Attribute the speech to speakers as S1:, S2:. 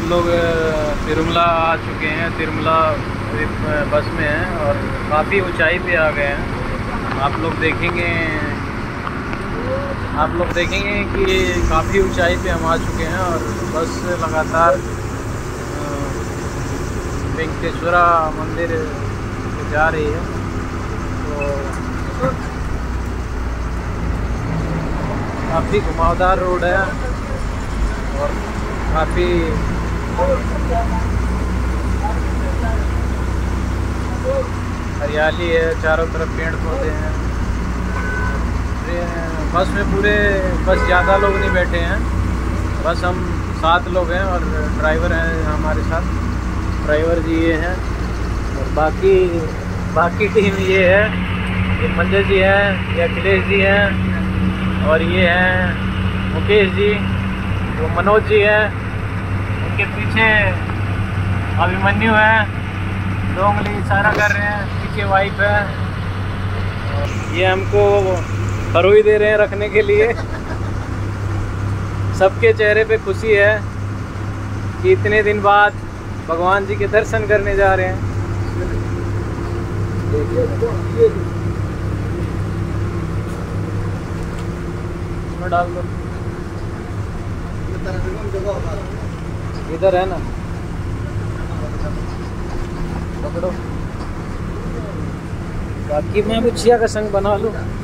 S1: हम लोग तिरुमला आ चुके हैं। तिरुमला बस में हैं और काफ़ी ऊंचाई पे आ गए हैं। आप लोग देखेंगे कि काफ़ी ऊंचाई पे हम आ चुके हैं और बस लगातार वेंकटेश्वरा मंदिर जा रही है। तो काफ़ी घुमावदार रोड है और काफ़ी हरियाली है, चारों तरफ पेड़ पौधे हैं। बस में बस ज़्यादा लोग नहीं बैठे हैं, बस हम 7 लोग हैं और ड्राइवर हैं हमारे साथ। ड्राइवर जी ये हैं और बाकी टीम ये है, ये मंजर जी हैं, ये अखिलेश जी हैं और ये हैं मुकेश जी, वो मनोज जी हैं, उनके पीछे अभिमन्यु है, 2 उंगली इशारा कर रहे हैं, पीछे वाइफ है और ये हमको फरोई दे रहे हैं रखने के लिए। सबके चेहरे पे खुशी है कि इतने दिन बाद भगवान जी के दर्शन करने जा रहे हैं। इसमें डाल दो, इधर है ना, पकड़ो। बाकी मैं बिछिया का संग बना लूँ।